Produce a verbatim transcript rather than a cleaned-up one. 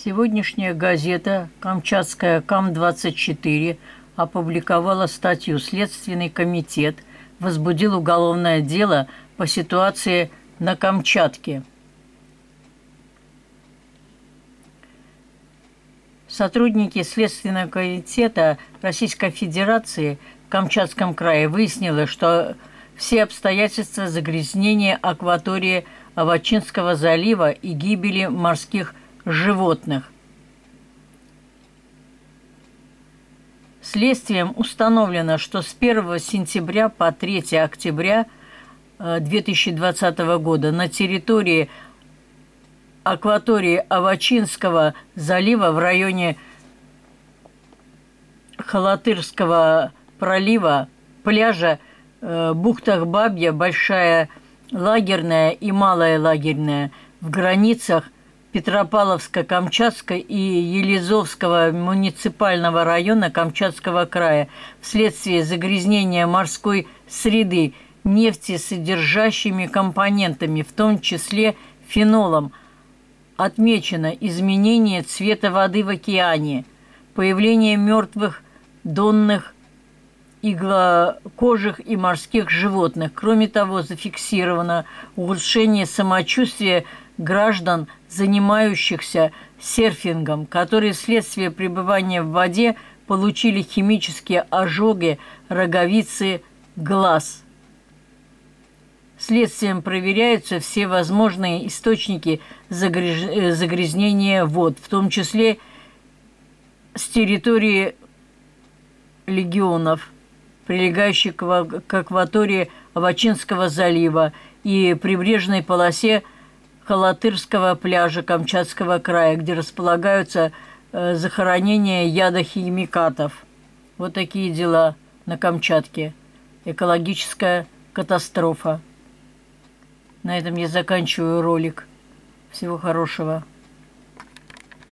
Сегодняшняя газета «Камчатская Кам двадцать четыре» опубликовала статью «Следственный комитет возбудил уголовное дело по ситуации на Камчатке». Сотрудники Следственного комитета Российской Федерации в Камчатском крае выяснили, что все обстоятельства загрязнения акватории Авачинского залива и гибели морских животных. Следствием установлено, что с первого сентября по третье октября две тысячи двадцатого года на территории акватории Авачинского залива в районе Халатырского пролива, пляжа э, бухтах Бабья, Большая Лагерная и Малая Лагерная в границах Петропавловска-Камчатска и Елизовского муниципального района Камчатского края вследствие загрязнения морской среды нефтесодержащими компонентами, в том числе фенолом, отмечено изменение цвета воды в океане, появление мертвых донных иглокожих и морских животных. Кроме того, зафиксировано ухудшение самочувствия граждан, занимающихся серфингом, которые вследствие пребывания в воде получили химические ожоги роговицы глаз. Следствием проверяются все возможные источники загряз... загрязнения вод, в том числе с территории регионов, прилегающих к акватории Авачинского залива и прибрежной полосе Халатырского пляжа Камчатского края, где располагаются э, захоронения ядохимикатов. Вот такие дела на Камчатке. Экологическая катастрофа. На этом я заканчиваю ролик. Всего хорошего.